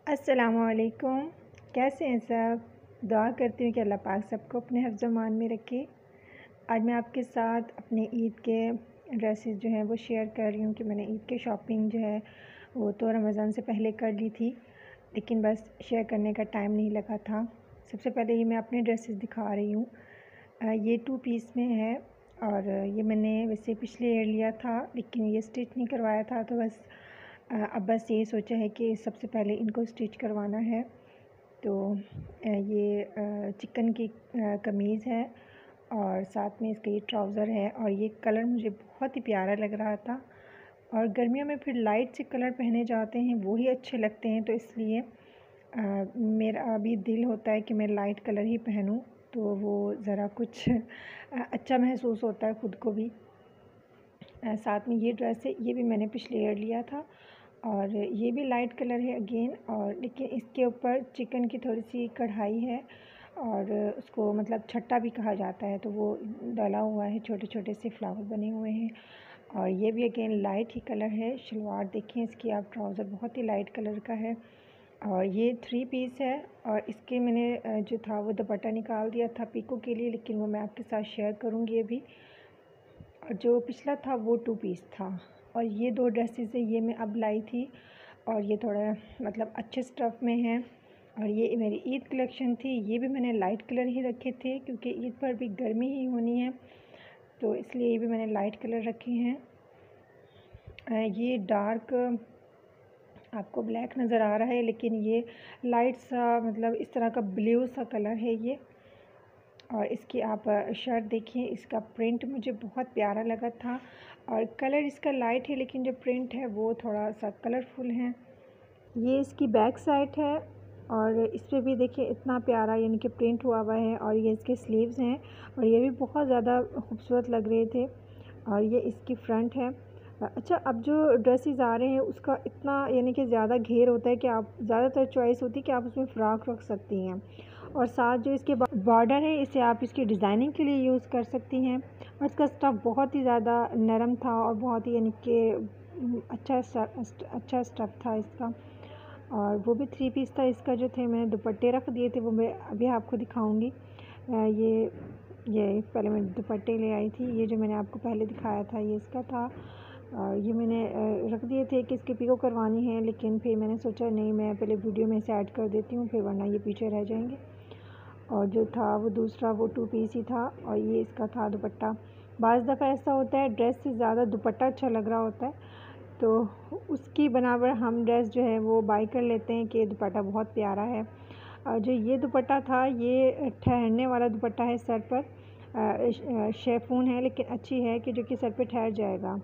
अस्सलामुअलैकुम। कैसे हैं सब? दुआ करती हूँ कि अल्लाह पाक सबको अपने हिफ्ज़-ओ-मान में रखे। आज मैं आपके साथ अपने ईद के ड्रेसेस जो हैं वो शेयर कर रही हूँ कि मैंने ईद की शॉपिंग जो है वो तो रमज़ान से पहले कर ली थी, लेकिन बस शेयर करने का टाइम नहीं लगा था। सबसे पहले ये मैं अपने ड्रेसेस दिखा रही हूँ। ये 2 पीस में है और ये मैंने वैसे पिछले ईयर लिया था, लेकिन ये स्टिच नहीं करवाया था, तो बस अब बस ये सोचा है कि सबसे पहले इनको स्टिच करवाना है। तो ये चिकन की कमीज़ है और साथ में इसका ये ट्राउज़र है और ये कलर मुझे बहुत ही प्यारा लग रहा था। और गर्मियों में फिर लाइट से कलर पहने जाते हैं वो ही अच्छे लगते हैं, तो इसलिए मेरा अभी दिल होता है कि मैं लाइट कलर ही पहनूं, तो वो ज़रा कुछ अच्छा महसूस होता है ख़ुद को भी। साथ में ये ड्रेस है, ये भी मैंने पिछले ईयर लिया था और ये भी लाइट कलर है अगेन, और लेकिन इसके ऊपर चिकन की थोड़ी सी कढ़ाई है और उसको मतलब छट्टा भी कहा जाता है, तो वो डला हुआ है, छोटे छोटे से फ्लावर बने हुए हैं। और ये भी अगेन लाइट ही कलर है। शलवार देखें इसकी आप, ट्राउज़र बहुत ही लाइट कलर का है और ये 3 पीस है। और इसके मैंने जो था वो दुपट्टा निकाल दिया था पीको के लिए, लेकिन वो मैं आपके साथ शेयर करूँगी अभी। और जो पिछला था वो 2 पीस था और ये 2 ड्रेसेस है, ये मैं अब लाई थी और ये थोड़ा मतलब अच्छे स्टफ़ में है। और ये मेरी ईद कलेक्शन थी, ये भी मैंने लाइट कलर ही रखे थे क्योंकि ईद पर भी गर्मी ही होनी है, तो इसलिए ये भी मैंने लाइट कलर रखे हैं। ये डार्क आपको ब्लैक नज़र आ रहा है, लेकिन ये लाइट सा मतलब इस तरह का ब्लू सा कलर है ये। और इसकी आप शर्ट देखिए, इसका प्रिंट मुझे बहुत प्यारा लगा था और कलर इसका लाइट है, लेकिन जो प्रिंट है वो थोड़ा सा कलरफुल है। ये इसकी बैक साइड है और इस पर भी देखिए इतना प्यारा यानी कि प्रिंट हुआ हुआ है। और ये इसके स्लीव्स हैं और ये भी बहुत ज़्यादा खूबसूरत लग रहे थे। और ये इसकी फ्रंट है। अच्छा, अब जो ड्रेसेस आ रहे हैं उसका इतना यानी कि ज़्यादा घेर होता है कि आप ज़्यादातर चॉइस होती है कि आप उसमें फ़्रॉक रख सकती हैं, और साथ जो इसके बॉर्डर है इसे आप इसकी डिज़ाइनिंग के लिए यूज़ कर सकती हैं। और इसका स्टफ़ बहुत ही ज़्यादा नरम था और बहुत ही यानी कि अच्छा स्टफ़ था इसका। और वो भी 3 पीस था। इसका जो थे मैंने दुपट्टे रख दिए थे, वो मैं अभी आपको दिखाऊंगी। ये पहले मैं दुपट्टे ले आई थी, ये जो मैंने आपको पहले दिखाया था ये इसका था। और ये मैंने रख दिए थे कि इसकी पिको करवानी है, लेकिन फिर मैंने सोचा नहीं, मैं पहले वीडियो में इसे ऐड कर देती हूँ, फिर वरना ये पीछे रह जाएंगे। और जो था वो दूसरा वो 2 पीस ही था और ये इसका था दुपट्टा। बाज़ दफ़ा ऐसा होता है ड्रेस से ज़्यादा दुपट्टा अच्छा लग रहा होता है, तो उसकी बनावट हम ड्रेस जो है वो बाय कर लेते हैं कि दुपट्टा बहुत प्यारा है। और जो ये दुपट्टा था ये ठहरने वाला दुपट्टा है, सर पर शेफून है, लेकिन अच्छी है कि जो कि सर पे ठहर जाएगा।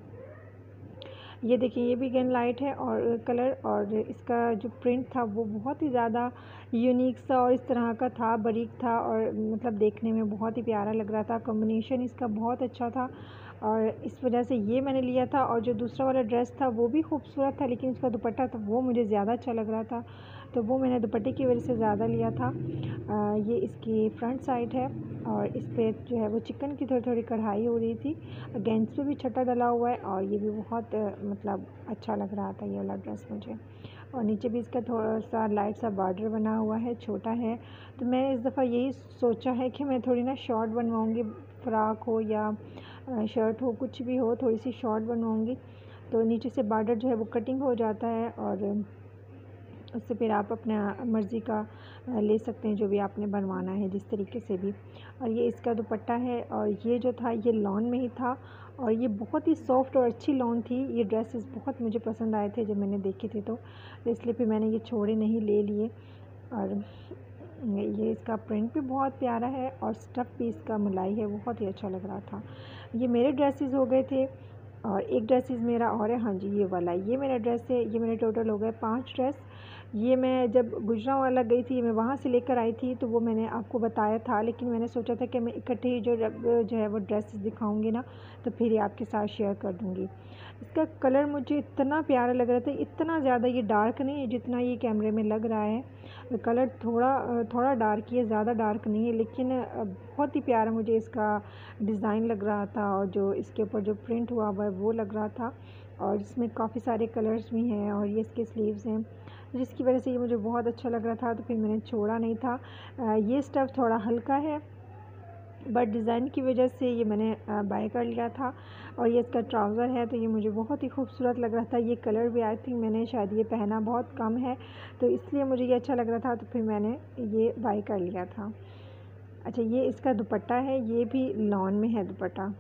ये देखिए ये भी गेन लाइट है और कलर, और इसका जो प्रिंट था वो बहुत ही ज़्यादा यूनिक सा और इस तरह का था, बारीक था और मतलब देखने में बहुत ही प्यारा लग रहा था। कॉम्बिनेशन इसका बहुत अच्छा था और इस वजह से ये मैंने लिया था। और जो दूसरा वाला ड्रेस था वो भी खूबसूरत था, लेकिन उसका दुपट्टा था वो मुझे ज़्यादा अच्छा लग रहा था, तो वो मैंने दुपट्टे की वजह से ज़्यादा लिया था। ये इसकी फ्रंट साइड है और इस पर जो है वो चिकन की थोड़ी थोड़ी कढ़ाई हो रही थी। अगेंस्ट पे भी छट्टा डला हुआ है और ये भी बहुत मतलब अच्छा लग रहा था ये वाला ड्रेस मुझे। और नीचे भी इसका थोड़ा सा लाइट सा बॉर्डर बना हुआ है, छोटा है। तो मैंने इस दफ़ा यही सोचा है कि मैं थोड़ी ना शॉर्ट बनवाऊँगी, फ़्रॉक हो या शर्ट हो, कुछ भी हो, थोड़ी सी शॉर्ट बनवाऊँगी, तो नीचे से बॉर्डर जो है वो कटिंग हो जाता है और उससे फिर आप अपना मर्ज़ी का ले सकते हैं जो भी आपने बनवाना है, जिस तरीके से भी। और ये इसका दुपट्टा है और ये जो था ये लॉन में ही था और ये बहुत ही सॉफ्ट और अच्छी लॉन थी। ये ड्रेसेस बहुत मुझे पसंद आए थे जब मैंने देखे थे, तो इसलिए फिर मैंने ये छोड़े नहीं, ले लिए। और ये इसका प्रिंट भी बहुत प्यारा है और स्टफ़ भी इसका मलाई है, बहुत ही अच्छा लग रहा था। ये मेरे ड्रेसेस हो गए थे और एक ड्रेसेस मेरा और है, हाँ जी ये वाला, ये मेरा ड्रेस है। ये मेरे टोटल हो गए 5 ड्रेस। ये मैं जब गुजरांवाला गई थी, मैं वहाँ से लेकर आई थी, तो वो मैंने आपको बताया था, लेकिन मैंने सोचा था कि मैं इकट्ठे ही जो है वो ड्रेसेस दिखाऊंगी ना, तो फिर ये आपके साथ शेयर कर दूँगी। इसका कलर मुझे इतना प्यारा लग रहा था, इतना ज़्यादा ये डार्क नहीं है जितना ये कैमरे में लग रहा है। कलर थोड़ा डार्क ही है, ज़्यादा डार्क नहीं है, लेकिन बहुत ही प्यारा मुझे इसका डिज़ाइन लग रहा था और जो इसके ऊपर जो प्रिंट हुआ हुआ है वो लग रहा था। और इसमें काफ़ी सारे कलर्स भी हैं और ये इसके स्लीव्स हैं। जिसकी वजह से ये मुझे बहुत अच्छा लग रहा था, तो फिर मैंने छोड़ा नहीं था। ये स्टफ़ थोड़ा हल्का है, बट डिज़ाइन की वजह से ये मैंने बाय कर लिया था। और ये इसका ट्राउज़र है, तो ये मुझे बहुत ही खूबसूरत लग रहा था। ये कलर भी आई थिंक मैंने शायद ये पहना बहुत कम है, तो इसलिए मुझे ये अच्छा लग रहा था, तो फिर मैंने ये बाय कर लिया था। अच्छा, ये इसका दुपट्टा है, ये भी लॉन में है दुपट्टा।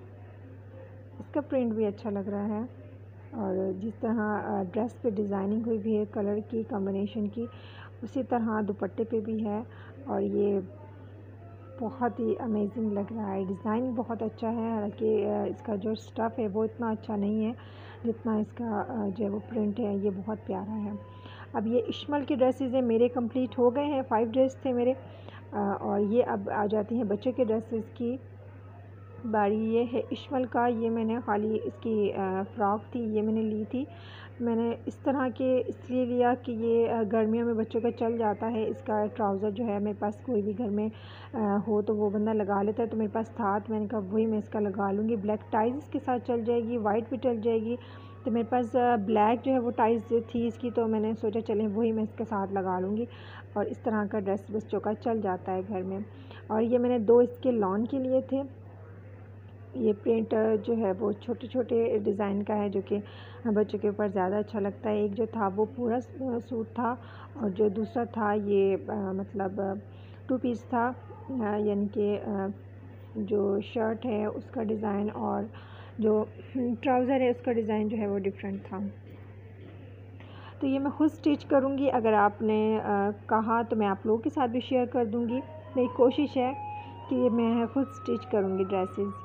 इसका प्रिंट भी अच्छा लग रहा है, और जिस तरह ड्रेस पे डिज़ाइनिंग हुई भी है कलर की कॉम्बिनेशन की, उसी तरह दुपट्टे पे भी है। और ये बहुत ही अमेजिंग लग रहा है, डिज़ाइन बहुत अच्छा है। हालांकि इसका जो स्टफ़ है वो इतना अच्छा नहीं है जितना इसका जो है वो प्रिंट है, ये बहुत प्यारा है। अब ये इश्मल की ड्रेसेस हैं, मेरे कंप्लीट हो गए हैं, 5 ड्रेस थे मेरे। और ये अब आ जाती हैं बच्चों के ड्रेसेस की बारी। ये है इश्मल का, ये मैंने खाली इसकी फ़्रॉक थी, ये मैंने ली थी। मैंने इस तरह के इसलिए लिया कि ये गर्मियों में बच्चों का चल जाता है। इसका ट्राउज़र जो है मेरे पास कोई भी घर में हो तो वो बंदा लगा लेता है, तो मेरे पास था, तो मैंने कहा वही मैं इसका लगा लूँगी। ब्लैक टाइज इसके साथ चल जाएगी, वाइट भी चल जाएगी, तो मेरे पास ब्लैक जो है वो टाइज थी इसकी, तो मैंने सोचा चलें वही मैं इसके साथ लगा लूँगी। और इस तरह का ड्रेस बच्चों का चल जाता है घर में। और ये मैंने 2 इसके लॉन के लिए थे। ये प्रिंट जो है वो छोटे छोटे डिज़ाइन का है, जो कि बच्चों के ऊपर ज़्यादा अच्छा लगता है। एक जो था वो पूरा सूट था, और जो दूसरा था ये मतलब 2 पीस था, यानी कि जो शर्ट है उसका डिज़ाइन और जो ट्राउज़र है उसका डिज़ाइन जो है वो डिफरेंट था। तो ये मैं ख़ुद स्टिच करूँगी, अगर आपने कहा तो मैं आप लोगों के साथ भी शेयर कर दूँगी। मेरी कोशिश है कि मैं ख़ुद स्टिच करूँगी ड्रेसेस।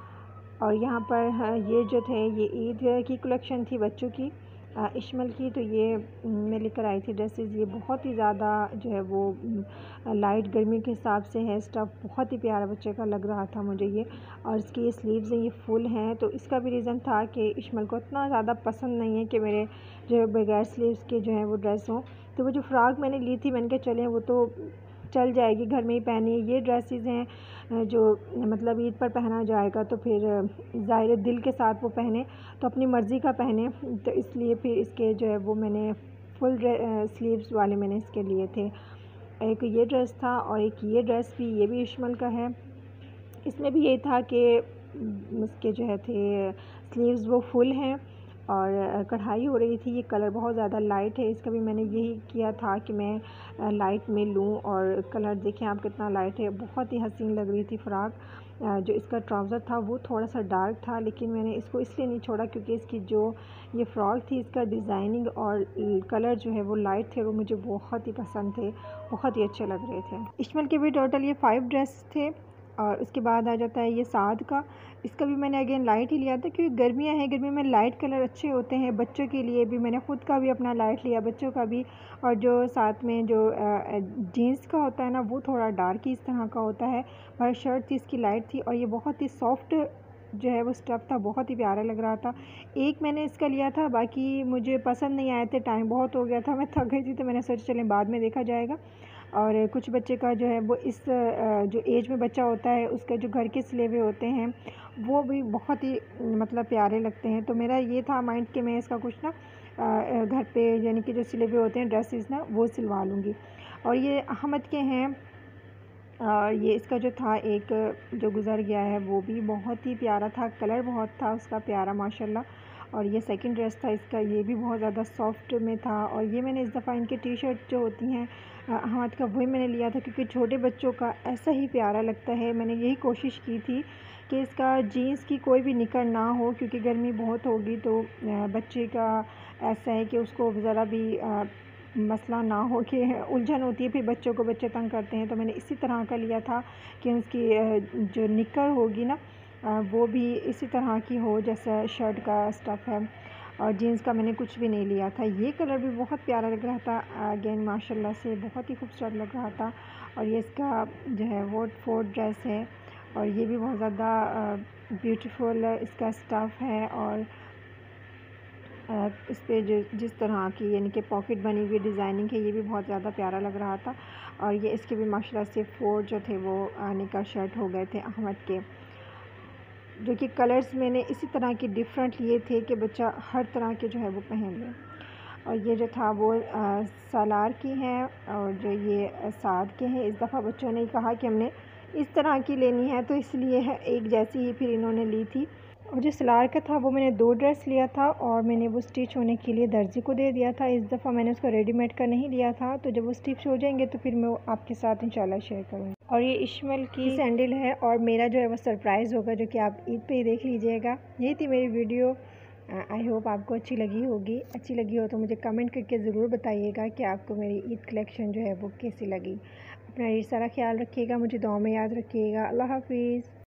और यहाँ पर ये जो थे ये ईद की कलेक्शन थी बच्चों की, इश्मल की, तो ये मैं लेकर आई थी ड्रेसेस। ये बहुत ही ज़्यादा जो है वो लाइट गर्मी के हिसाब से है, स्टफ़ बहुत ही प्यारा बच्चे का लग रहा था मुझे ये। और इसकी ये स्लीव्स हैं, ये फुल हैं, तो इसका भी रीज़न था कि इश्मल को इतना ज़्यादा पसंद नहीं है कि मेरे जो बगैर स्लीव्स के जो है वो ड्रेस हों। तो वो जो फ़्रॉक मैंने ली थी, मैंने कहा चलें वो तो चल जाएगी, घर में ही पहनी है। ये ड्रेसेस हैं जो मतलब ईद पर पहना जाएगा, तो फिर ज़ाहिर दिल के साथ वो पहने, तो अपनी मर्ज़ी का पहने, तो इसलिए फिर इसके जो है वो मैंने फुल स्लीव्स वाले मैंने इसके लिए थे। एक ये ड्रेस था और एक ये ड्रेस भी, ये भी इश्मल का है। इसमें भी ये था कि इसके जो है थे स्लीव्स वो फुल हैं और कढ़ाई हो रही थी। ये कलर बहुत ज़्यादा लाइट है, इसका भी मैंने यही किया था कि मैं लाइट में लूँ, और कलर देखें आप कितना लाइट है, बहुत ही हसीन लग रही थी फ़्रॉक। जो इसका ट्राउज़र था वो थोड़ा सा डार्क था, लेकिन मैंने इसको इसलिए नहीं छोड़ा क्योंकि इसकी जो ये फ़्रॉक थी इसका डिज़ाइनिंग और कलर जो है वो लाइट थे, वो मुझे बहुत ही पसंद थे, बहुत ही अच्छे लग रहे थे। इश्मल के भी टोटल ये 5 ड्रेस थे। और उसके बाद आ जाता है ये साद का। इसका भी मैंने अगेन लाइट ही लिया था क्योंकि गर्मियाँ हैं, गर्मी में लाइट कलर अच्छे होते हैं। बच्चों के लिए भी मैंने ख़ुद का भी अपना लाइट लिया, बच्चों का भी। और जो साथ में जो जीन्स का होता है ना, वो थोड़ा डार्क ही इस तरह का होता है, पर शर्ट थी इसकी लाइट थी, और ये बहुत ही सॉफ्ट जो है वो स्टफ़ था, बहुत ही प्यारा लग रहा था। एक मैंने इसका लिया था, बाकी मुझे पसंद नहीं आए थे, टाइम बहुत हो गया था, मैं थक गई थी, तो मैंने सोचा चलें बाद में देखा जाएगा। और कुछ बच्चे का जो है वो इस जो एज में बच्चा होता है उसका जो घर के सिले हुए होते हैं वो भी बहुत ही मतलब प्यारे लगते हैं। तो मेरा ये था माइंड कि मैं इसका कुछ ना घर पे यानी कि जो सिले हुए होते हैं ड्रेसेस ना, वो सिलवा लूँगी। और ये अहमद के हैं, और ये इसका जो था एक जो गुज़र गया है वो भी बहुत ही प्यारा था, कलर बहुत था उसका प्यारा माशाल्लाह। और ये सेकंड ड्रेस था इसका, ये भी बहुत ज़्यादा सॉफ्ट में था। और ये मैंने इस दफ़ा इनके टी शर्ट जो होती हैं अहमद का, वही मैंने लिया था क्योंकि छोटे बच्चों का ऐसा ही प्यारा लगता है। मैंने यही कोशिश की थी कि इसका जीन्स की कोई भी निकर ना हो, क्योंकि गर्मी बहुत होगी, तो बच्चे का ऐसा है कि उसको ज़रा भी मसला ना हो कि उलझन होती है, फिर बच्चों को बच्चे तंग करते हैं। तो मैंने इसी तरह का लिया था कि उसकी जो निकर होगी ना, वो भी इसी तरह की हो जैसा शर्ट का स्टफ़ है। और जीन्स का मैंने कुछ भी नहीं लिया था। ये कलर भी बहुत प्यारा लग रहा था, अगेन माशाल्लाह से बहुत ही खूबसूरत लग रहा था। और ये इसका जो है वो 4 ड्रेस है, और ये भी बहुत ज़्यादा ब्यूटीफुल इसका स्टफ़ है। और इस पे जिस तरह की यानी कि पॉकेट बनी हुई डिज़ाइनिंग है, ये भी बहुत ज़्यादा प्यारा लग रहा था। और ये इसके भी माशाल्लाह से 4 जो थे वो निकर शर्ट हो गए थे अहमद के, जो कि कलर्स मैंने इसी तरह के डिफरेंट लिए थे कि बच्चा हर तरह के जो है वो पहन ले। और ये जो था वो सालार की हैं और जो ये साद के हैं। इस दफ़ा बच्चों ने कहा कि हमने इस तरह की लेनी है, तो इसलिए है एक जैसी ही फिर इन्होंने ली थी। और जो सलार का था वो मैंने 2 ड्रेस लिया था और मैंने वो स्टिच होने के लिए दर्जी को दे दिया था। इस दफ़ा मैंने उसको रेडीमेड का नहीं लिया था, तो जब वो स्टिच हो जाएंगे तो फिर मैं वो आपके साथ इंशाल्लाह शेयर करूँगी। और ये इश्मल की सैंडल है और मेरा जो है वो सरप्राइज़ होगा, जो कि आप ईद पे ही देख लीजिएगा। यही थी मेरी वीडियो। आई होप आपको अच्छी लगी होगी। अच्छी लगी हो तो मुझे कमेंट करके ज़रूर बताइएगा कि आपको मेरी ईद कलेक्शन जो है वो कैसी लगी। अपना ये सारा ख्याल रखिएगा, मुझे दुआ में याद रखिएगा। अल्लाह हाफ़िज़।